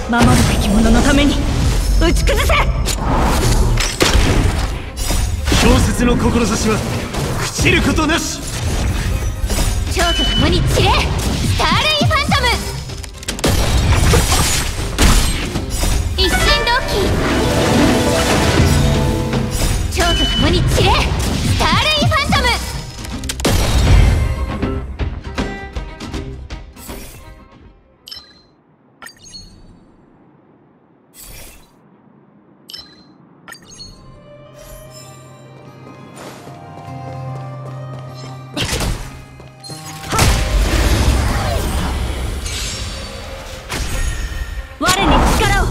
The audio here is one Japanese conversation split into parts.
守るべき者のために打ち崩せ。 小説の志は朽ちることなし。 蝶と共に散れ、スターレイファントム。一心同期。蝶と共に散れ、スターレイファントム。 我に力を。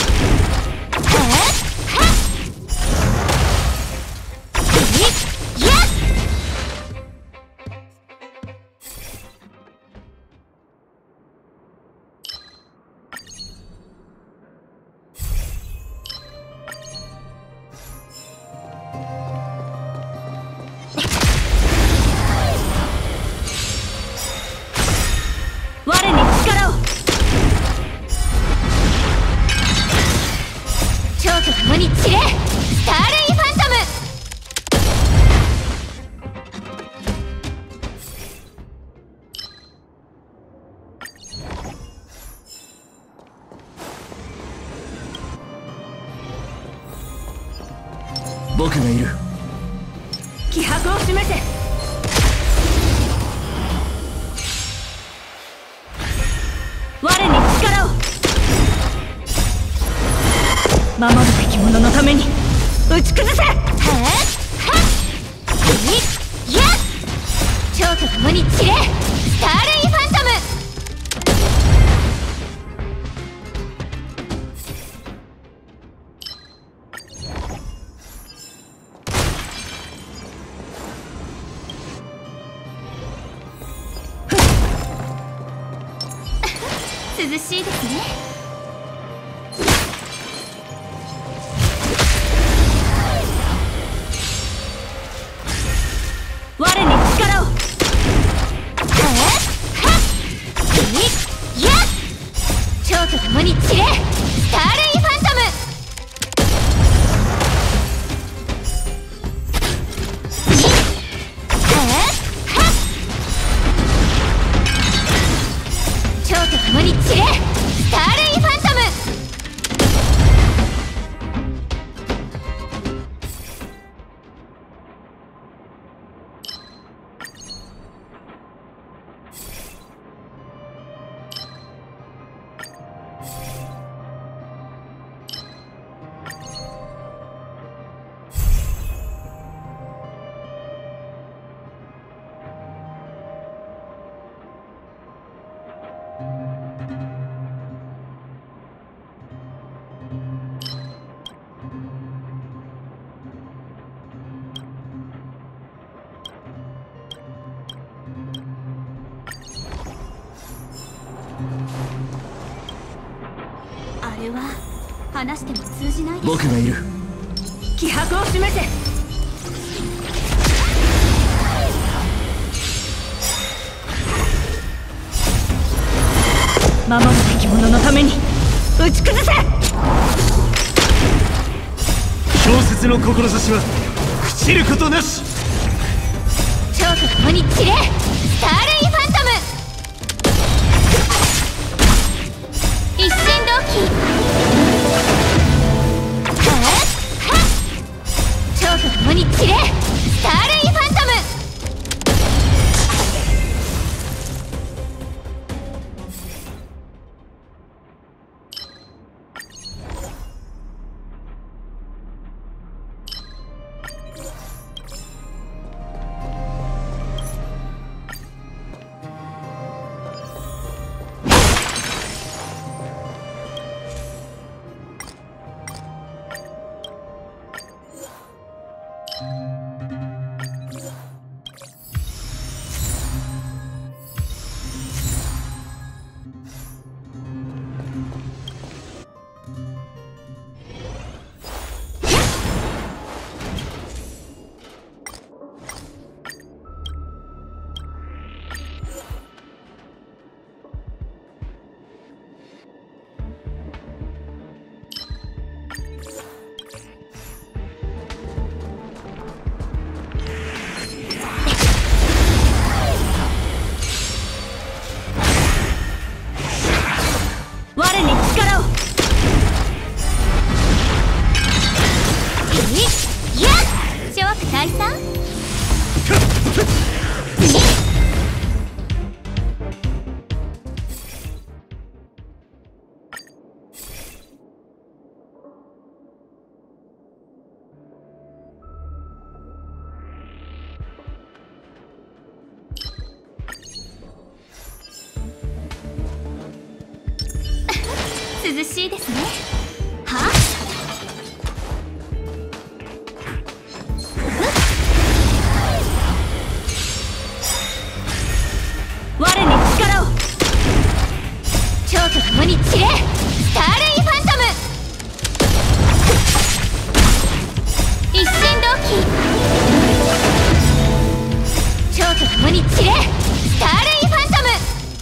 我に力を。 蝶と共に散れ、スターレイファントム。 僕がいる。 気迫を示せ。我に力を。守るべき者のために打ち崩せ。 蝶と共に散れ、スターレイファントム。涼しいですね。 我に力を。 蝶と共に散れ、スターレイファントム。蝶と共に散れ、スターレイファントム。あれは話しても通じないです。 僕がいる。 気迫を示せ。守るべき者のために打ち崩せ。 小説の志は朽ちることなし。 蝶と共に散れ、スターレイファントム。一心同期。蝶と共に散れ、スターレイファントム。 やっ諸悪退散。涼しいですね。はあ、 我に力を。 蝶と共に散れ、スターレイファントム。一心同期。蝶と共に散れ、スターレイファントム。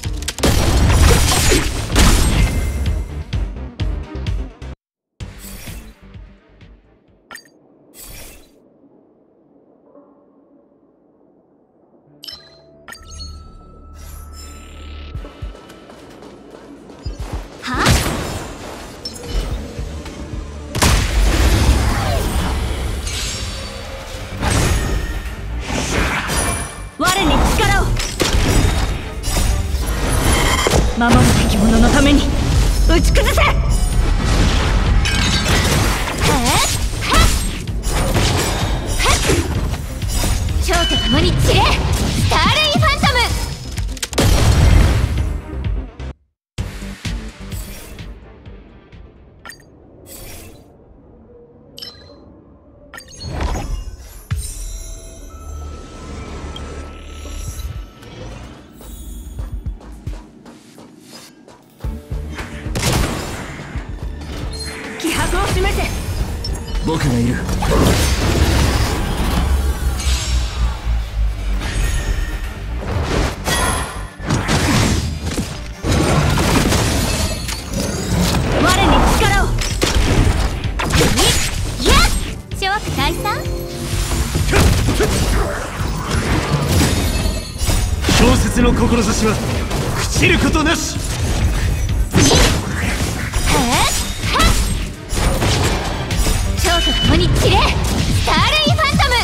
はあ、 我に力を。守るべき者のために打ち崩せ。 蝶と共に散れ、スターレイファントム。 気迫を示せ。 僕がいる。 我に力を。 やっ諸悪退散。 小説の志は朽ちることなし。 蝶と共に散れ、スターレイファントム。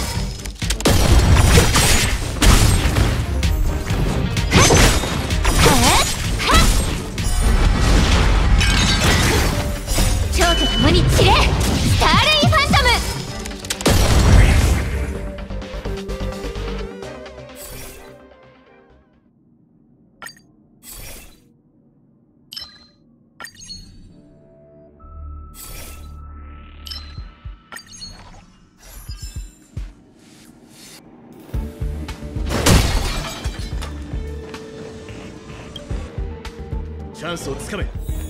蝶と共に散れ、スターレイファントム。 チャンスをつかめ。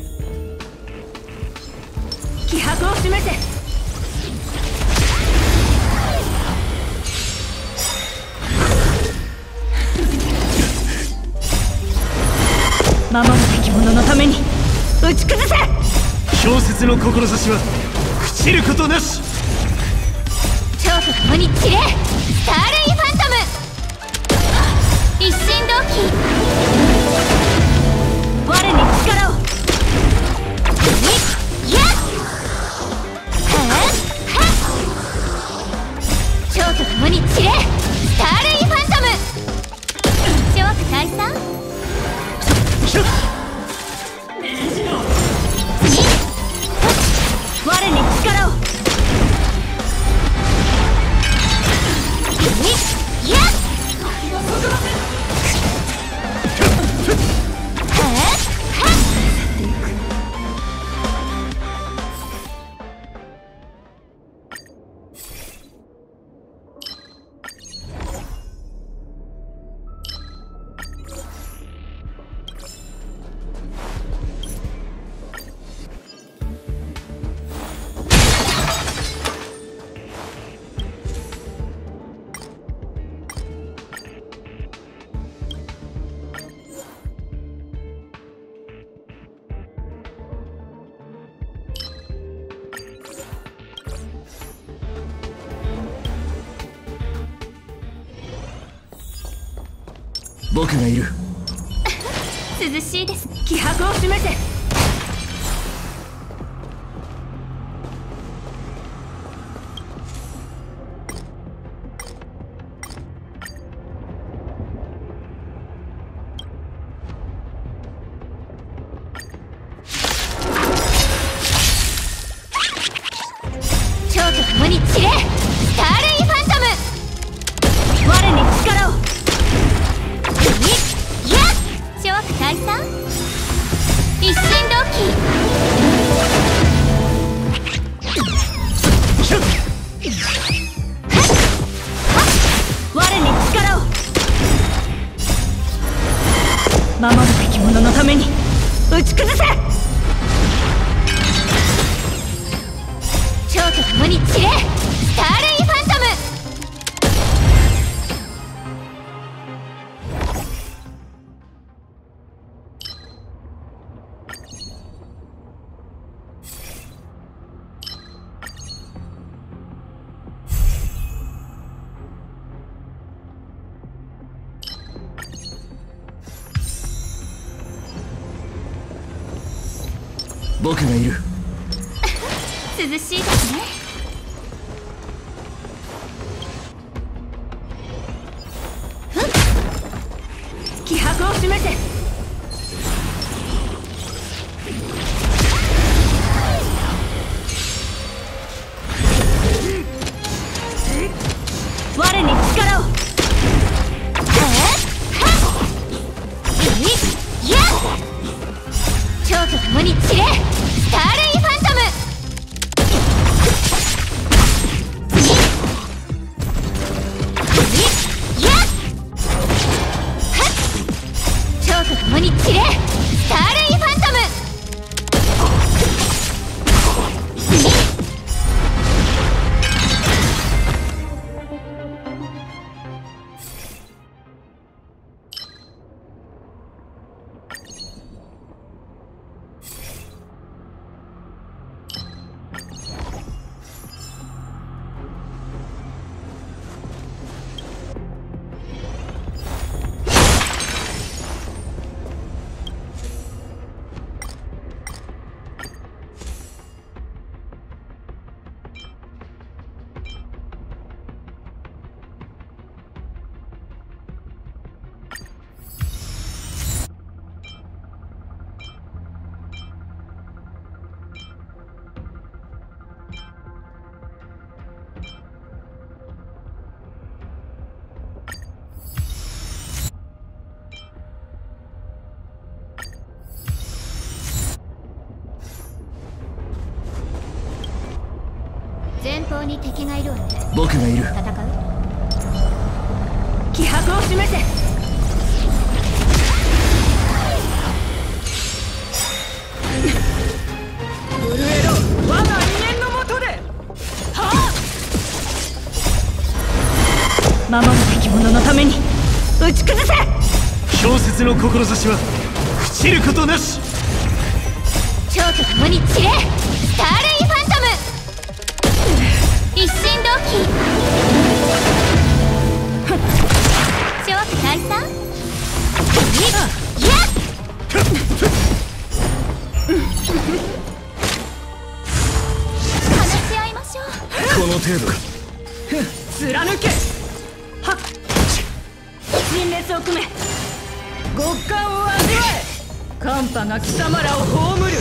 気迫を示せ。守るべき者のために打ち崩せ。 小説の志は朽ちることなし。 蝶と共に散れ、スターレイファントム。一心同期。 我に力を。 やっ蝶と共に散れ、スターレイファントム。諸悪退散。 我に力を。 やっ僕がいる。 涼しいです。 気迫を示せ。 に散れ、スターレイファントム。 我に力を。 いや、諸悪退散、一心同期。 我に力を。守るべき者のために打ち崩せ。 蝶と共に散れ、スターレイファントム。 僕がいる。 涼しいですね。 気迫を示せ。我に力を。 いや、蝶と共に散れ、スターレイファントム。いや、蝶と共に散れ、スターレイファントム。前方に敵がいるわね。 僕がいる。 戦う？ 気迫を示せ。震えろ、我が人間のもとで。はあ、守るべき者のために打ち崩せ。 氷雪の志は朽ちることなし。 蝶と共に散れ、スターレイファントム。一心同期。諸悪退散。いや、話し合いましょう。 この程度か。 貫け。はっ、陳列を組め。極寒を味わえ。寒波が貴様らを葬る。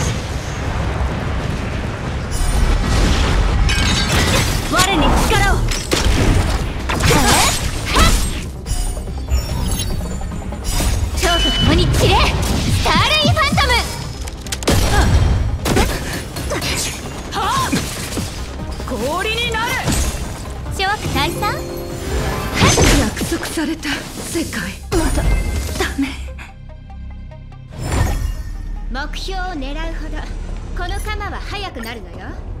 我に力を。 蝶と共に散れ、スターレイファントム。 はあ、氷になる。 諸悪退散。 約束された世界、まだダメ。 目標を狙うほどこの鎌は速くなるのよ。